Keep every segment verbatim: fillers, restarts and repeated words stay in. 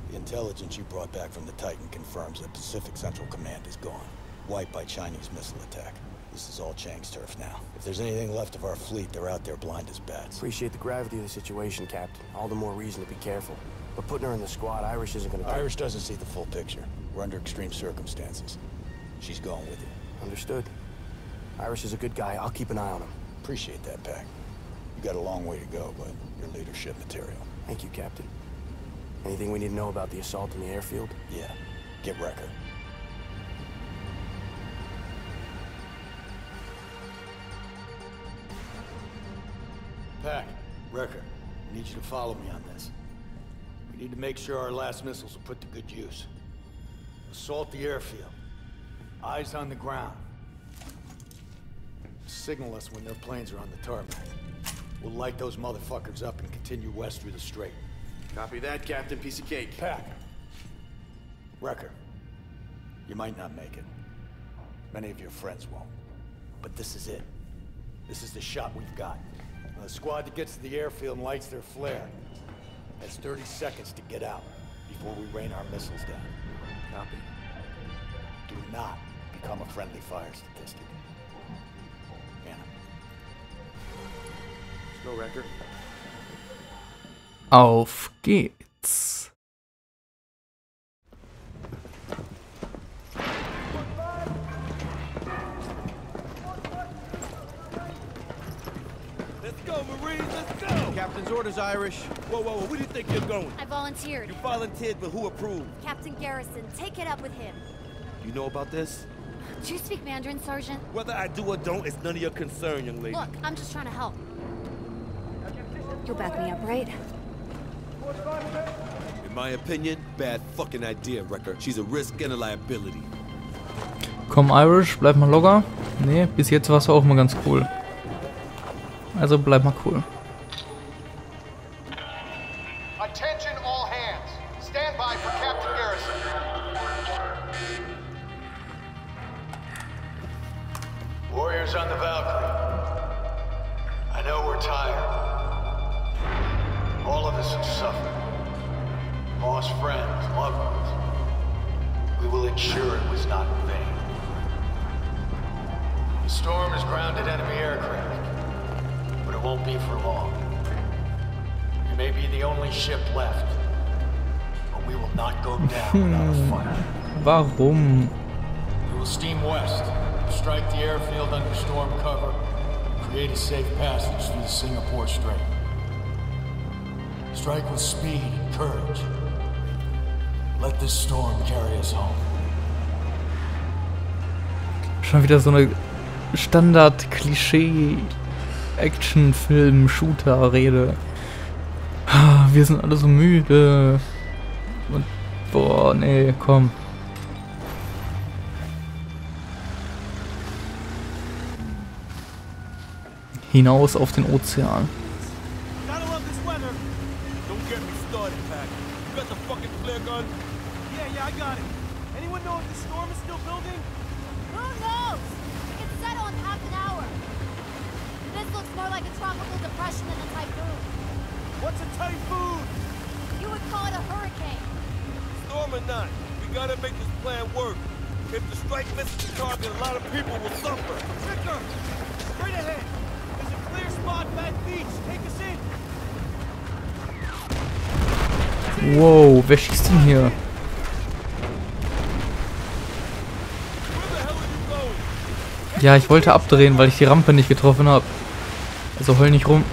The intelligence you brought back from the Titan confirms that Pacific Central Command is gone. Wiped by Chinese missile attack. This is all Chang's turf now. If there's anything left of our fleet, they're out there blind as bats. Appreciate the gravity of the situation, Captain. All the more reason to be careful. But putting her in the squad, Irish isn't gonna... Irish doesn't see the full picture. We're under extreme circumstances. She's going with you. Understood. Irish is a good guy. I'll keep an eye on him. Appreciate that, Pac. You got a long way to go, but you're leadership material. Thank you, Captain. Anything we need to know about the assault in the airfield? Yeah. Get Wrecker. Pac, Wrecker, I need you to follow me on this. We need to make sure our last missiles are put to good use. Assault the airfield. Eyes on the ground. Signal us when their planes are on the tarmac. We'll light those motherfuckers up and continue west through the strait. Copy that, Captain. Piece of cake. Pac. Wrecker. You might not make it. Many of your friends won't. But this is it. This is the shot we've got. Now, the squad that gets to the airfield and lights their flare has thirty seconds to get out before we rain our missiles down. Copy. Do not become a friendly fire statistic. Anna. Let's go, Wrecker. Auf geht's. Let's go, Marines, let's go! Captain's orders, Irish. Whoa, whoa, whoa, where do you think you're going? I volunteered. You volunteered, but who approved? Captain Garrison, take it up with him. You know about this? Do you speak Mandarin, Sergeant? Whether I do or don't, it's none of your concern, young lady. Look, I'm just trying to help. You'll back me up, right? In my opinion, bad fucking idea, Wrecker. She's a risk and a liability. Komm, Irish, bleib mal locker. Nee, bis jetzt war's auch mal ganz cool. Also bleib mal cool. Attention all hands. Stand by for Captain Garrison. Warriors on the Valkyrie. I know we're tired. All of us have suffered. Lost friends, loved ones. We will ensure it was not in vain. The storm has grounded enemy aircraft, but it won't be for long. It may be the only ship left, but we will not go down without a fight. Warum? We will steam west, strike the airfield under storm cover, create a safe passage through the Singapore Strait. Strike with speed and courage. Let this storm carry us home. Schon wieder so eine Standard-Klischee-Action-Film-Shooter-Rede. Wir sind alle so müde. Und boah, nee, komm. Hinaus auf den Ozean. What's a typhoon? You would call it a hurricane. Storm or not, we gotta make this plan work. If the strike misses the target, a lot of people will suffer. Ricker, straight ahead. There's a clear spot back beach. Take us in. Wow, wer schießt denn hier? Where the hell are you going? Ja, ich wollte abdrehen, weil ich die Rampe nicht getroffen habe. Also heul nicht rum.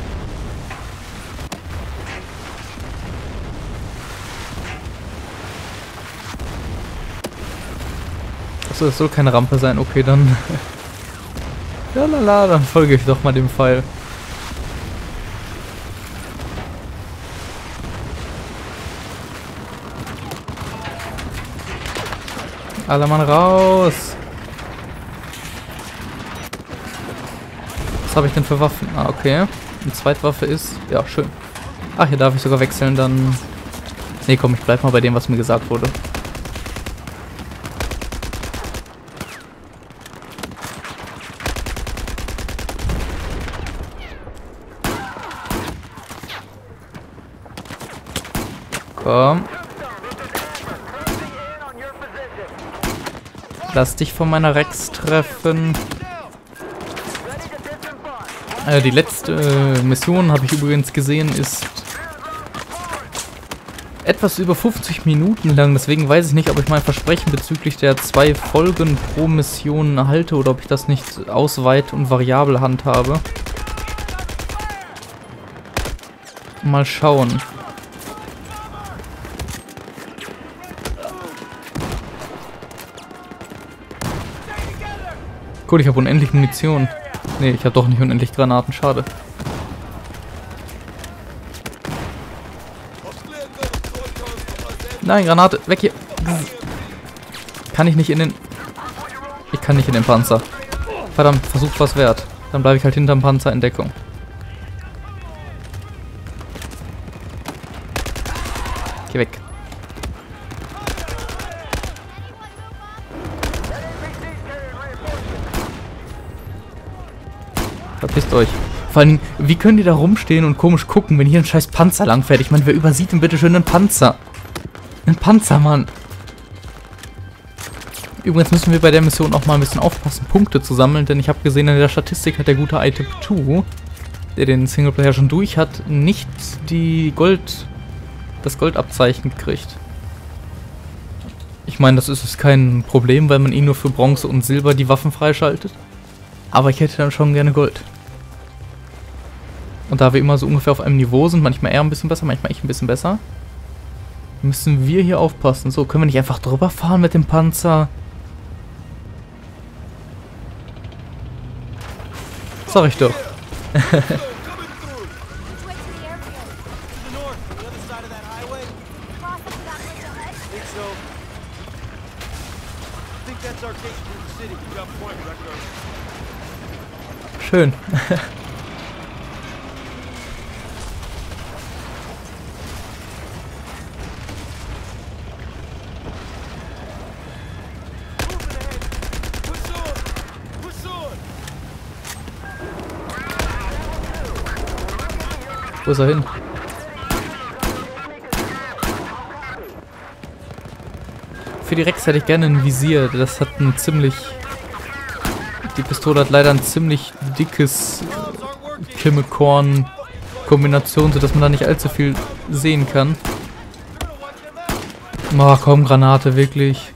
Achso, es soll keine Rampe sein. Okay, dann... Lalala, dann folge ich doch mal dem Pfeil. Alle Mann raus! Was habe ich denn für Waffen? Ah, okay. Die zweite Waffe ist... Ja, schön. Ach, hier darf ich sogar wechseln, dann... Nee, komm, ich bleib mal bei dem, was mir gesagt wurde. Komm. Lass dich von meiner Rex treffen. Äh, die letzte äh, Mission, habe ich übrigens gesehen, ist etwas über fünfzig Minuten lang. Deswegen weiß ich nicht, ob ich mein Versprechen bezüglich der zwei Folgen pro Mission halte oder ob ich das nicht ausweite und variabel handhabe. Mal schauen. Cool, ich habe unendlich Munition. Ne, ich habe doch nicht unendlich Granaten, schade. Nein, Granate, weg hier. Kann ich nicht in den... Ich kann nicht in den Panzer. Verdammt, Versuch was wert. Dann bleibe ich halt hinterm Panzer in Deckung. Geh weg. Verpisst euch. Vor allem, wie könnt ihr da rumstehen und komisch gucken, wenn hier ein scheiß Panzer langfährt? Ich meine, wer übersieht denn bitte schön einen Panzer? Ein Panzer, Mann. Übrigens müssen wir bei der Mission auch mal ein bisschen aufpassen, Punkte zu sammeln, denn ich habe gesehen, in der Statistik hat der gute iTip zwei, der den Singleplayer schon durch hat, nicht die Gold, das Goldabzeichen gekriegt. Ich meine, das ist es kein Problem, weil man ihn nur für Bronze und Silber die Waffen freischaltet. Aber ich hätte dann schon gerne Gold. Und da wir immer so ungefähr auf einem Niveau sind, manchmal eher ein bisschen besser, manchmal ich ein bisschen besser, müssen wir hier aufpassen. So, können wir nicht einfach drüber fahren mit dem Panzer? Sag ich doch. Schön. Wo ist er hin? Für die Rex hätte ich gerne ein Visier. Das hat ein ziemlich... Die Pistole hat leider ein ziemlich dickes Kimmekorn-Kombination, sodass man da nicht allzu viel sehen kann. Oh, komm, Granate, wirklich.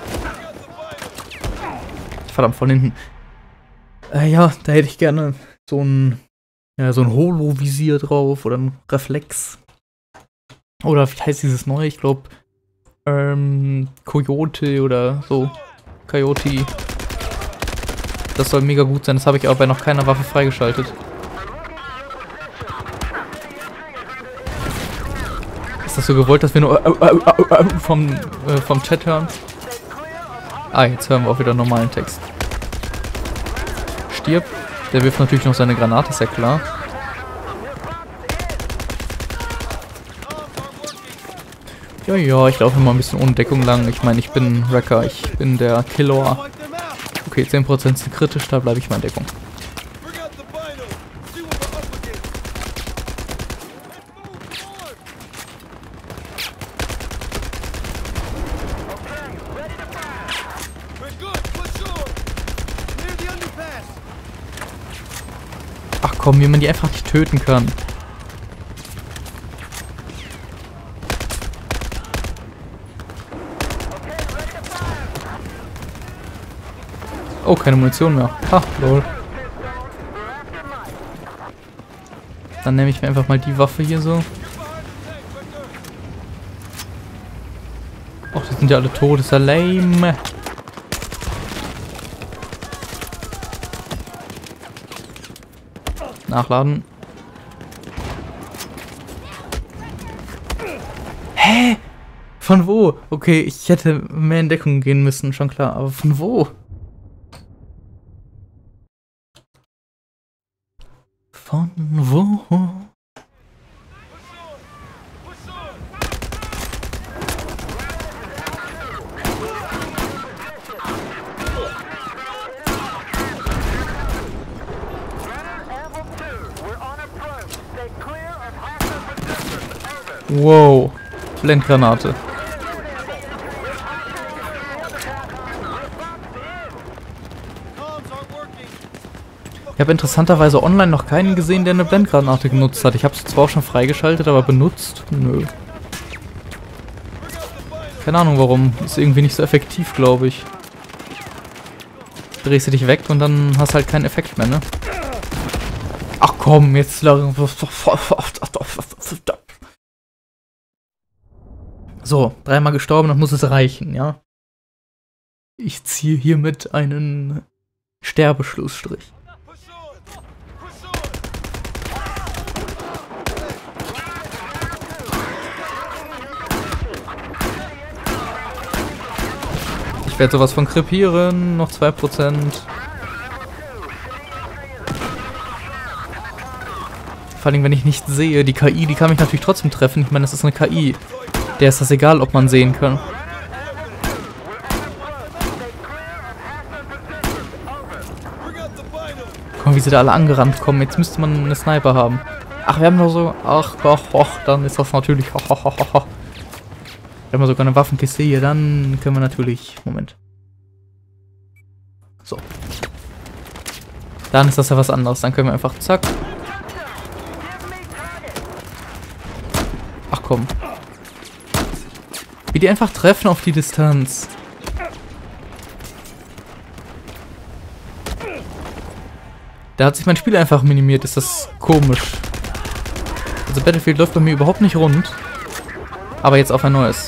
Verdammt, von hinten. Äh, ja, da hätte ich gerne so ein... Ja, so ein Holo-Visier drauf oder ein Reflex. Oder wie heißt dieses neue? Ich glaube, ähm, Coyote oder so. Coyote. Das soll mega gut sein. Das habe ich aber bei noch keiner Waffe freigeschaltet. Ist das so gewollt, dass wir nur äh, äh, äh, äh, vom, äh, vom Chat hören? Ah, jetzt hören wir auch wieder normalen Text. Stirb. Der wirft natürlich noch seine Granate, ist ja klar. Ja, ja, ich laufe mal ein bisschen ohne Deckung lang. Ich meine, ich bin Wrecker, ich bin der Killer. Okay, zehn Prozent sind kritisch, da bleibe ich mal in Deckung. Ach komm, wie man die einfach nicht töten kann. Oh, keine Munition mehr. Ha, lol. Dann nehme ich mir einfach mal die Waffe hier so. Och, die sind ja alle tot, ist ja lame. Nachladen. Hä? Von wo? Okay, ich hätte mehr in Deckung gehen müssen, schon klar. Aber von wo? Von wo? Wow, Blendgranate. Ich habe interessanterweise online noch keinen gesehen, der eine Blendgranate genutzt hat. Ich habe es zwar auch schon freigeschaltet, aber benutzt? Nö. Keine Ahnung warum. Ist irgendwie nicht so effektiv, glaube ich. Drehst du dich weg und dann hast halt keinen Effekt mehr, ne? Ach komm, jetzt... So, dreimal gestorben, dann muss es reichen, ja? Ich ziehe hiermit einen Sterbeschlussstrich. Ich werde sowas von krepieren, noch zwei Prozent. Vor allem, wenn ich nicht sehe, die K I, die kann mich natürlich trotzdem treffen. Ich meine, das ist eine K I. Der ist das egal, ob man sehen kann. Guck mal, wie sie da alle angerannt kommen. Jetzt müsste man eine Sniper haben. Ach, wir haben doch so... Ach, ach, ach, dann ist das natürlich... Ach, ach, ach, ach. Wenn wir sogar eine Waffenkiste hier, dann können wir natürlich... Moment. So. Dann ist das ja was anderes. Dann können wir einfach... Zack. Ach komm. Wie die einfach treffen auf die Distanz. Da hat sich mein Spiel einfach minimiert. Ist das komisch. Also Battlefield läuft bei mir überhaupt nicht rund. Aber jetzt auf ein neues.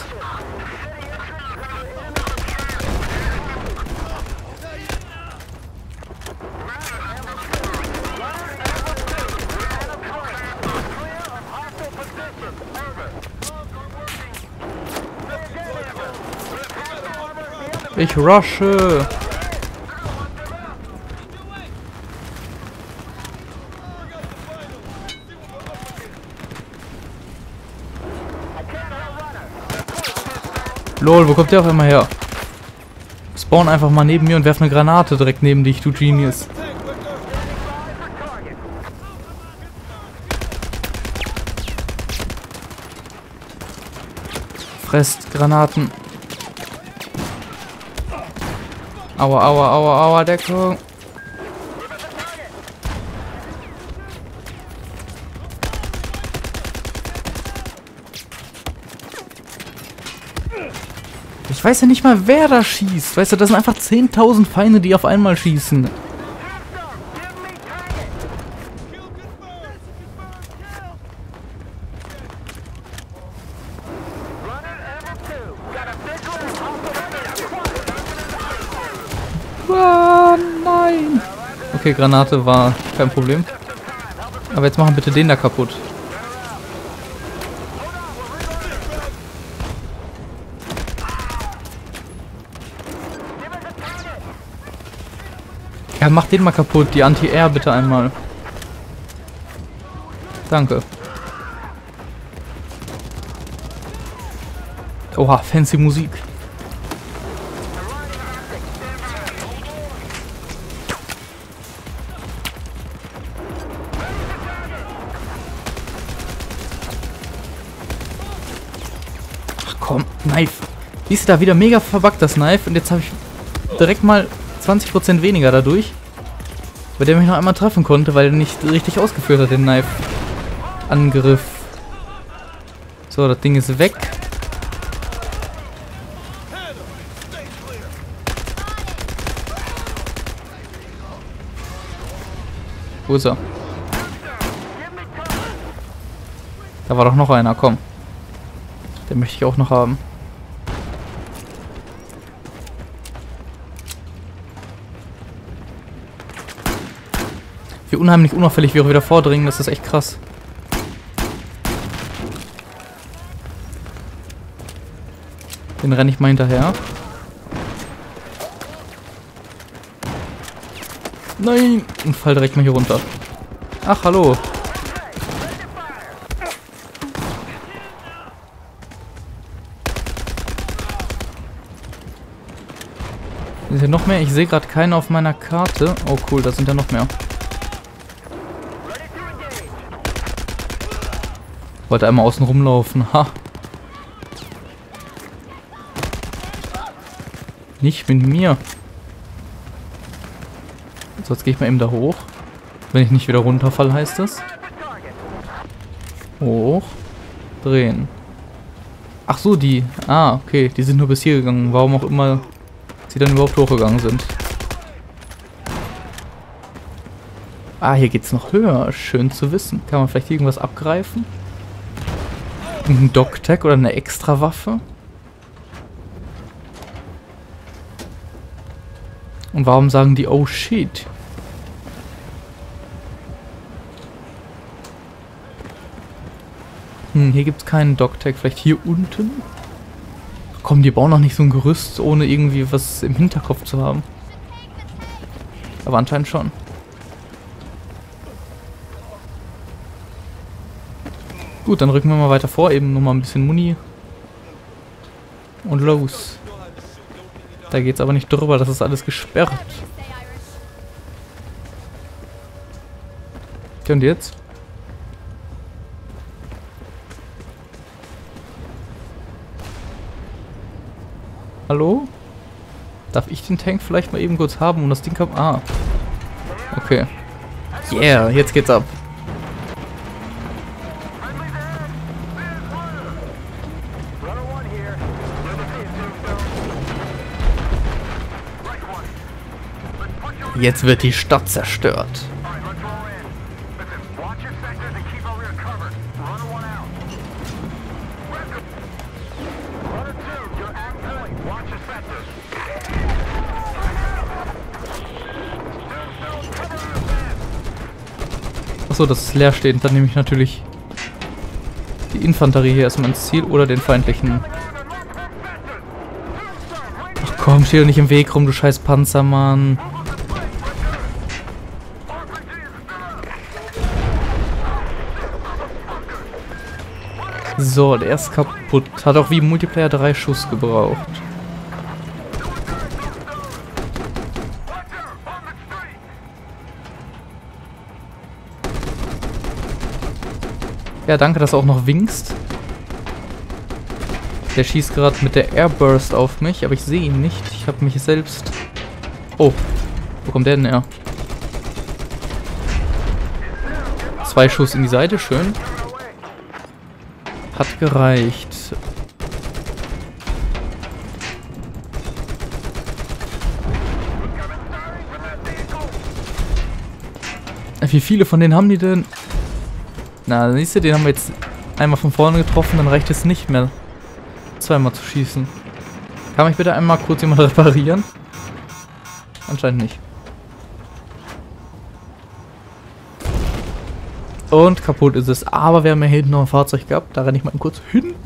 Ich rushe. Lol, wo kommt der auf einmal her? Spawn einfach mal neben mir und werf eine Granate direkt neben dich, du Genius. Fresst Granaten. Aua, aua, aua, aua, Deckung. Ich weiß ja nicht mal, wer da schießt. Weißt du, das sind einfach zehntausend Feinde, die auf einmal schießen. Ah, nein. Okay, Granate war kein Problem. Aber jetzt machen bitte den da kaputt. Ja, mach den mal kaputt. Die Anti-Air bitte einmal. Danke. Oha, fancy Musik. Ach komm, Knife. Siehst du da wieder mega verbuggt, das Knife. Und jetzt habe ich direkt mal zwanzig Prozent weniger dadurch. Bei dem ich noch einmal treffen konnte, weil er nicht richtig ausgeführt hat, den Knife-Angriff. So, das Ding ist weg. Wo ist er? Da war doch noch einer, komm. Den möchte ich auch noch haben. Wie unheimlich unauffällig wir auch wieder vordringen, das ist echt krass. Den renne ich mal hinterher. Nein! Und fall direkt mal hier runter. Ach, hallo. Sind hier noch mehr? Ich sehe gerade keinen auf meiner Karte. Oh cool, da sind ja noch mehr. Wollte einmal außen rumlaufen. Ha. Nicht mit mir. So, jetzt gehe ich mal eben da hoch. Wenn ich nicht wieder runterfall, heißt das. Hoch. Drehen. Ach so, die. Ah, okay. Die sind nur bis hier gegangen. Warum auch immer sie dann überhaupt hochgegangen sind. Ah, hier geht's noch höher. Schön zu wissen. Kann man vielleicht irgendwas abgreifen? Ein Doc-Tag oder eine Extra-Waffe? Und warum sagen die oh shit? Hm, hier gibt's keinen Doc-Tag. Vielleicht hier unten? Komm, die bauen noch nicht so ein Gerüst, ohne irgendwie was im Hinterkopf zu haben. Aber anscheinend schon. Gut, dann rücken wir mal weiter vor. Eben nochmal ein bisschen Muni. Und los. Da geht's aber nicht drüber, das ist alles gesperrt. Und jetzt? Hallo? Darf ich den Tank vielleicht mal eben kurz haben und das Ding kommt? Ah. Okay. Yeah, jetzt geht's ab. Jetzt wird die Stadt zerstört. Achso, das ist leerstehend. Dann nehme ich natürlich die Infanterie hier erstmal ins Ziel oder den feindlichen. Ach komm, steh doch nicht im Weg rum, du scheiß Panzer, Mann. So, der ist kaputt. Hat auch wie im Multiplayer drei Schuss gebraucht. Ja, danke, dass du auch noch winkst. Der schießt gerade mit der Airburst auf mich, aber ich sehe ihn nicht. Ich habe mich selbst... Oh, wo kommt der denn her? Zwei Schuss in die Seite, schön. Hat gereicht. Wie viele von denen haben die denn? Na, siehst du, den haben wir jetzt einmal von vorne getroffen, dann reicht es nicht mehr, zweimal zu schießen. Kann mich bitte einmal kurz jemand reparieren? Anscheinend nicht. Und kaputt ist es. Aber wir haben ja hinten noch ein Fahrzeug gehabt. Da renne ich mal kurz hin.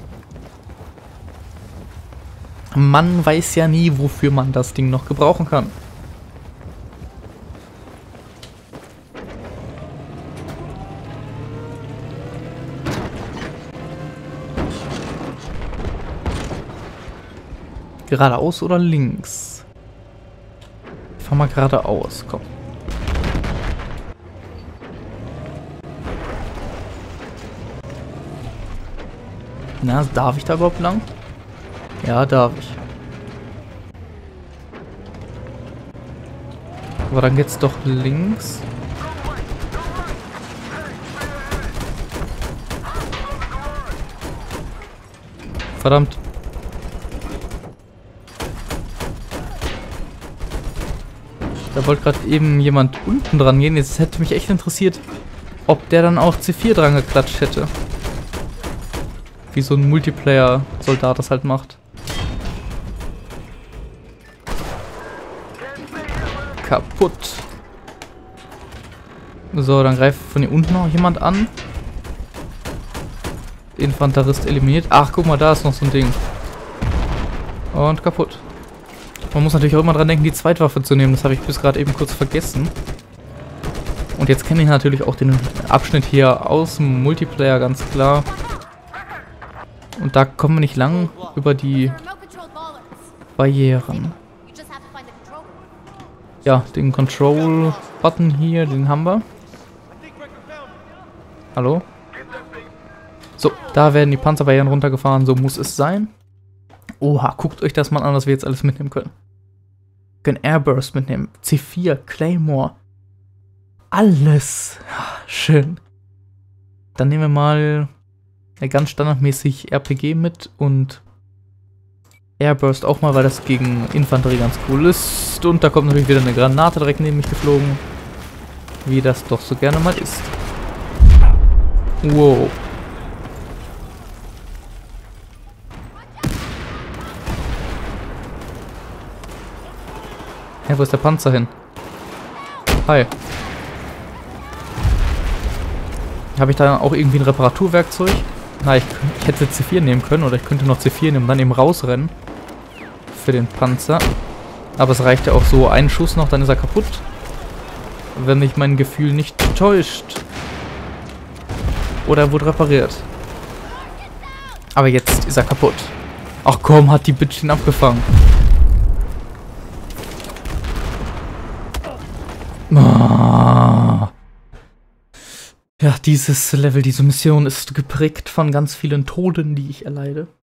Man weiß ja nie, wofür man das Ding noch gebrauchen kann. Geradeaus oder links? Ich fahr mal geradeaus, komm. Na, darf ich da überhaupt lang? Ja, darf ich. Aber dann geht's doch links. Verdammt. Da wollte gerade eben jemand unten dran gehen. Jetzt hätte mich echt interessiert, ob der dann auch C vier dran geklatscht hätte. Wie so ein Multiplayer-Soldat das halt macht. Kaputt. So, dann greift von hier unten noch jemand an. Infanterist eliminiert. Ach, guck mal, da ist noch so ein Ding. Und kaputt. Man muss natürlich auch immer dran denken, die Zweitwaffe zu nehmen. Das habe ich bis gerade eben kurz vergessen. Und jetzt kenne ich natürlich auch den Abschnitt hier aus dem Multiplayer, ganz klar. Und da kommen wir nicht lang über die Barrieren. Ja, den Control-Button hier, den haben wir. Hallo? So, da werden die Panzerbarrieren runtergefahren, so muss es sein. Oha, guckt euch das mal an, was wir jetzt alles mitnehmen können. Wir können Airburst mitnehmen, C vier, Claymore. alles. Schön. Dann nehmen wir mal ja, ganz standardmäßig R P G mit und Airburst auch mal, weil das gegen Infanterie ganz cool ist. Und da kommt natürlich wieder eine Granate direkt neben mich geflogen. Wie das doch so gerne mal ist. Wow. Hä, wo ist der Panzer hin? Hi. Habe ich da auch irgendwie ein Reparaturwerkzeug? Na, ich, ich hätte C vier nehmen können oder ich könnte noch C vier nehmen und dann eben rausrennen. Für den Panzer. Aber es reicht ja auch so einen Schuss noch, dann ist er kaputt. Wenn mich mein Gefühl nicht täuscht. Oder er wurde repariert. Aber jetzt ist er kaputt. Ach komm, hat die Bitch ihn abgefangen. Ah. Ja, dieses Level, diese Mission ist geprägt von ganz vielen Toten, die ich erleide.